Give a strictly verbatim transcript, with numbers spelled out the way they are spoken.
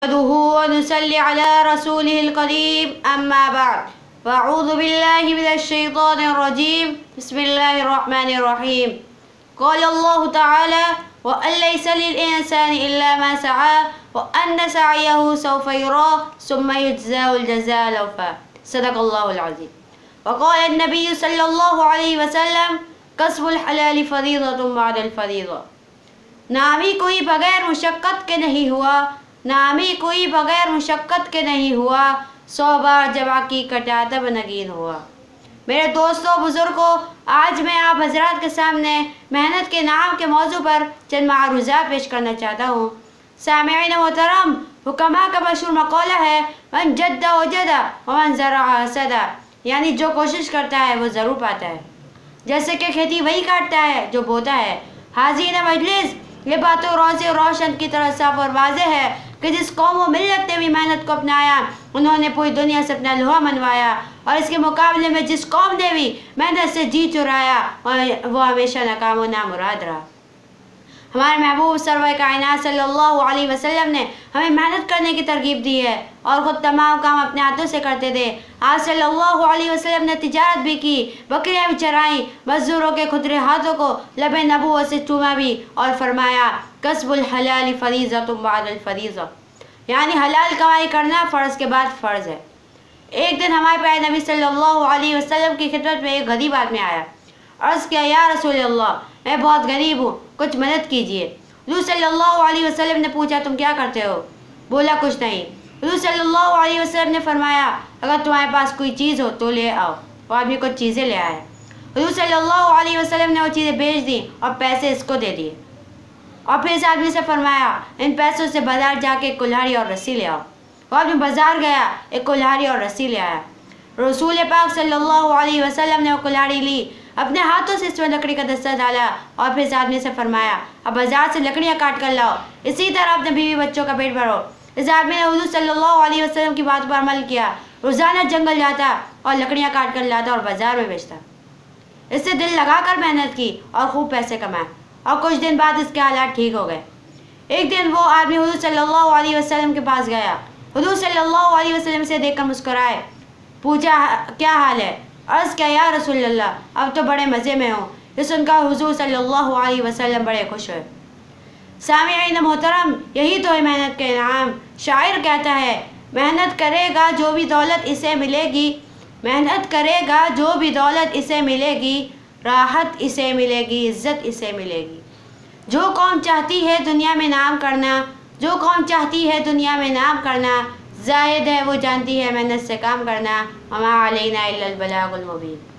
वनुसल्ली अला रसूलिहिल करीम अम्मा बाद वअऊज़ु बिल्लाहि मिनश शैतानिर रजीम बिस्मिल्लाहिर रहमानिर रहीम क़ाल अल्लाहु तआला व अलैसा लिल इंसानि इल्ला मा सआ व अन्न सअयहु सौफ़ा युरा सुम्मा युज्ज़ाहुल जज़ाअल औफ़ा सदक़ल्लाहुल अज़ीम व क़ाल अन्नबिय्यु सल्लल्लाहु अलैहि वसल्लम कस्बुल हलाल फ़रीज़तुन बअदल फ़रीज़ा। नामी कोई बगैर मुशक्क़त के नहीं हुआ, नामी कोई बगैर मुशक्क़त के नहीं हुआ, सौ बार जवा की कटाता बनगीन हुआ। मेरे दोस्तों बुज़ुर्गों, आज मैं आप हज़रात के सामने मेहनत के नाम के मौजू पर चंद मारूज़ा पेश करना चाहता हूँ। सामिईन मोहतरम, हुक्मा का मशहूर मक़ौला है, मन जद्दा वजदा व मन ज़रअ हसदा, यानी जो कोशिश करता है वो ज़रूर पाता है। जैसे कि खेती वही काटता है जो बोता है। हाज़िर मजलिस, ये बातों रोज़े रोशन की तरह साफ और वाज़ेह है कि जिस कौम व मिल्लत ने भी मेहनत को अपनाया, उन्होंने पूरी दुनिया से अपना लोहा मनवाया, और इसके मुकाबले में जिस कौम ने भी मेहनत से जी चुराया वो हमेशा नाकाम व नामुराद रहा। हमारे महबूब सरवर कायनात सल्लल्लाहु अलैहि वसल्लम ने हमें मेहनत करने की तरगीब दी है और ख़ुद तमाम काम अपने हाथों से करते थे। आप सल्लल्लाहु अलैहि वसल्लम ने तिजारत भी की, बकरियां भी चराई, मज़दूरों के खुदरे हाथों को लबे नबूवत से चूमा भी और फरमाया कस्बुल हलाल फ़रीज़तुन बअदल फ़रीज़ा, यानी हलाल कमाई करना फ़र्ज़ के बाद फ़र्ज़ है। एक दिन हमारे प्यारे नबी सल्लल्लाहु अलैहि वसल्लम की खिदमत में एक गरीब आदमी आया। अर्ज़ किया, या रसूल अल्लाह, मैं बहुत गरीब हूँ, कुछ मदद कीजिए। हुज़ूर सल्लल्लाहु अलैहि वसल्लम ने पूछा, तुम क्या करते हो? बोला, कुछ नहीं। हुज़ूर सल्लल्लाहु अलैहि वसल्लम ने फरमाया, अगर तुम्हारे पास कोई चीज़ हो तो ले आओ। वो आदमी कुछ चीज़ें ले आया। हुज़ूर सल्लल्लाहु अलैहि वसल्लम ने वो चीज़ें बेच दी और पैसे इसको दे दिए, और फिर इस आदमी से फरमाया, इन पैसों से बाजार जाके एक कुल्हाड़ी और रस्सी ले आओ। वो आदमी बाजार गया, एक कुल्हाड़ी और रस्सी ले आया। रसूल पाक सल्लल्लाहु अलैहि वसल्लम ने वो कुल्हाड़ी ली, अपने हाथों से इसमें लकड़ी का दस्ता डाला और फिर इस आदमी से फरमाया, अब बाजार से लकड़ियाँ काट कर लाओ, इसी तरह अपने बीवी बच्चों का पेट भरो। इस आदमी ने हुज़ूर सल्लल्लाहु अलैहि वसल्लम की बात पर अमल किया, रोज़ाना जंगल जाता और लकड़ियाँ काट कर लाता और बाजार में बेचता। इससे दिल लगाकर मेहनत की और खूब पैसे कमाए, और कुछ दिन बाद इसके हालात ठीक हो गए। एक दिन वो आदमी हुज़ूर सल्लल्लाहु अलैहि वसल्लम के पास गया। हुज़ूर सल्लल्लाहु अलैहि वसल्लम से देखकर मुस्कुराए, पूछा, क्या हाल है? अर्ज़ किया, या रसूल अल्लाह, अब तो बड़े मज़े में हूँ। ये सुनकर हुज़ूर सल्लल्लाहु अलैहि वसल्लम बड़े खुश हुए। सामिईन मोहतरम, यही तो है मेहनत के इनाम। शायर कहता है, मेहनत करेगा जो भी दौलत इसे मिलेगी, मेहनत करेगा जो भी दौलत इसे मिलेगी, राहत इसे मिलेगी, इज़्ज़त इसे मिलेगी। जो कौम चाहती है दुनिया में नाम करना, जो कौम चाहती है दुनिया में नाम करना, ज़ाहिद है वो जानती है मेहनत से काम करना। वमा अलैना इल्लल बलागुल मुबीन।